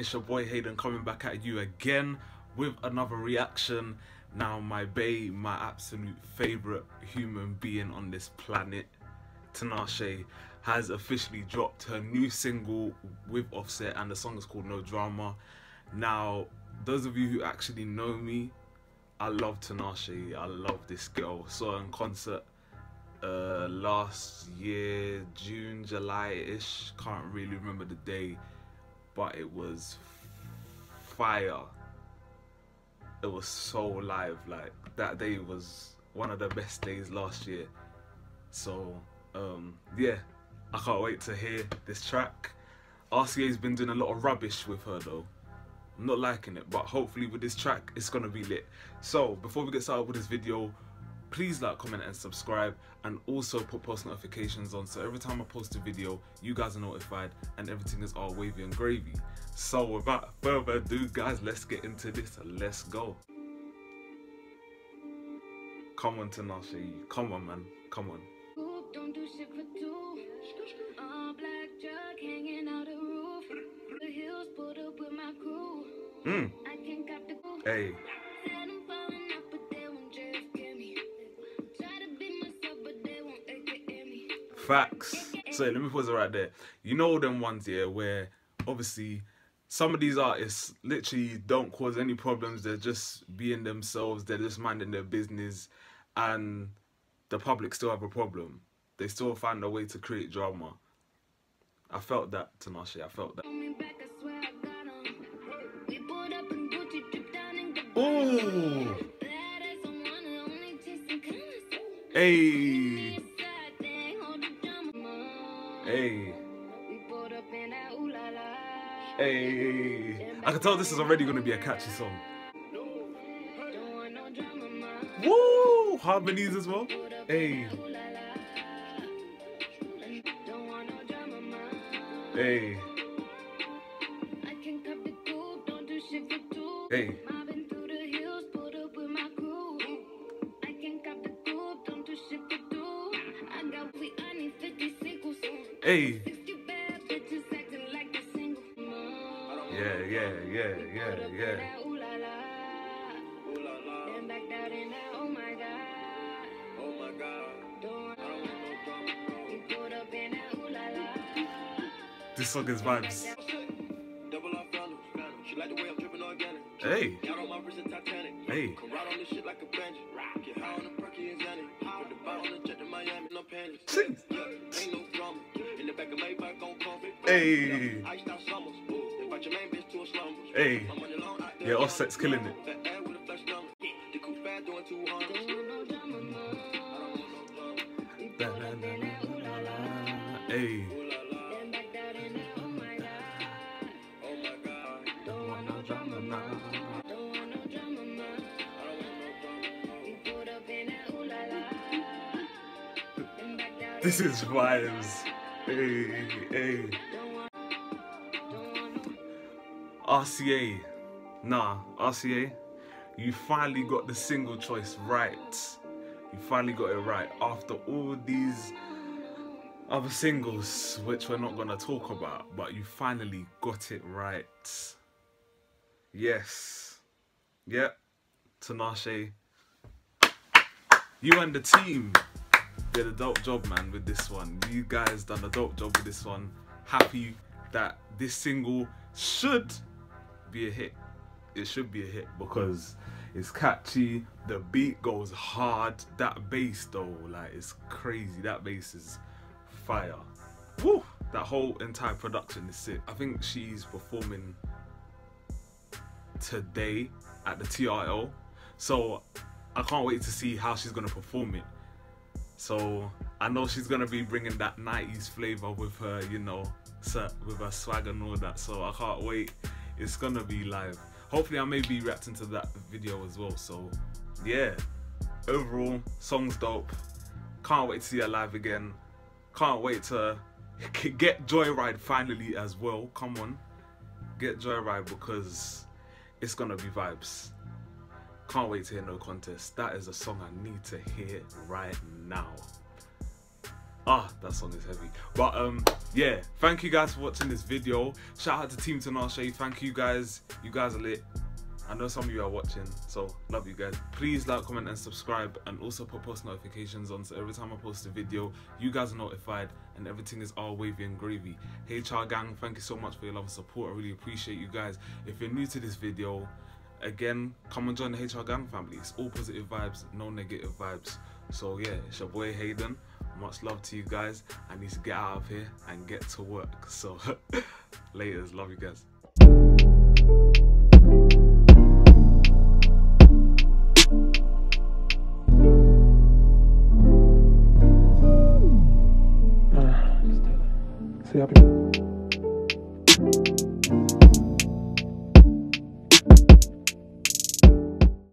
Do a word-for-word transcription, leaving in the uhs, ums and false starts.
It's your boy Hayden coming back at you again with another reaction. Now my bae, my absolute favourite human being on this planet, Tinashe, has officially dropped her new single with Offset, and the song is called No Drama. Now, those of you who actually know me, I love Tinashe. I love this girl. Saw her in concert uh, last year, June, July-ish. Can't really remember the day, but it was fire. It was so live. Like, that day was one of the best days last year. So um, yeah, I can't wait to hear this track. R C A's been doing a lot of rubbish with her though. I'm not liking it, but hopefully with this track it's gonna be lit. So before we get started with this video, please like, comment and subscribe, and also put post notifications on so every time I post a video you guys are notified and everything is all wavy and gravy. So without further ado guys, let's get into this. Let's go. Come on Tinashe, come on man, come on. Don't do shit for two. All black truck hanging out the roof. The hills pulled up with my crew. Mm. I can cop the crew. Hey. Said I'm falling up, but they won't just get me. Try to be myself, but they won't A K A me. Facts. So let me pause it right there. You know them ones here where obviously some of these artists literally don't cause any problems. They're just being themselves. They're just minding their business, and the public still have a problem. They still find a way to create drama. I felt that, Tinashe. I felt that. Ooh. Hey. Hey. Hey. I can tell this is already going to be a catchy song. Woo! Harmonies as well. Hey. Hey. Hey. Hey. Yeah, yeah, yeah, yeah, yeah. This song is vibes. Hey. Hey. Sing. Hey. Hey. Yeah, Offset's killing it. Hey. This is vibes. Hey, hey. R C A. Nah, R C A. You finally got the single choice right. You finally got it right after all these other singles, which we're not gonna talk about, but you finally got it right. Yes. Yep. Tinashe. You and the team did a dope job, man, with this one. You guys done a dope job with this one. Happy that this single should be a hit. It should be a hit because it's catchy, the beat goes hard, that bass though, like, it's crazy. That bass is fire. Woo! That whole entire production is sick. I think she's performing today at the T R L, so I can't wait to see how she's gonna perform it. So I know she's gonna be bringing that nineties flavor with her, you know, with her swag and all that. So I can't wait. It's gonna be live. Hopefully I may be reacting to that video as well. So yeah, overall, song's dope. Can't wait to see her live again. Can't wait to get Joyride finally as well. Come on, get Joyride because it's gonna be vibes. Can't wait to hear No Contest. That is a song I need to hear right now. Ah, that song is heavy. But um, yeah, thank you guys for watching this video. Shout out to Team Tinashe. Thank you guys. You guys are lit. I know some of you are watching, so love you guys. Please like, comment, and subscribe, and also put post notifications on so every time I post a video, you guys are notified, and everything is all wavy and gravy. H R gang, thank you so much for your love and support. I really appreciate you guys. If you're new to this video, again, come and join the H R gang family. It's all positive vibes, no negative vibes. So yeah, it's your boy Hayden. Much love to you guys. I need to get out of here and get to work. So laters, love you guys. See y'all.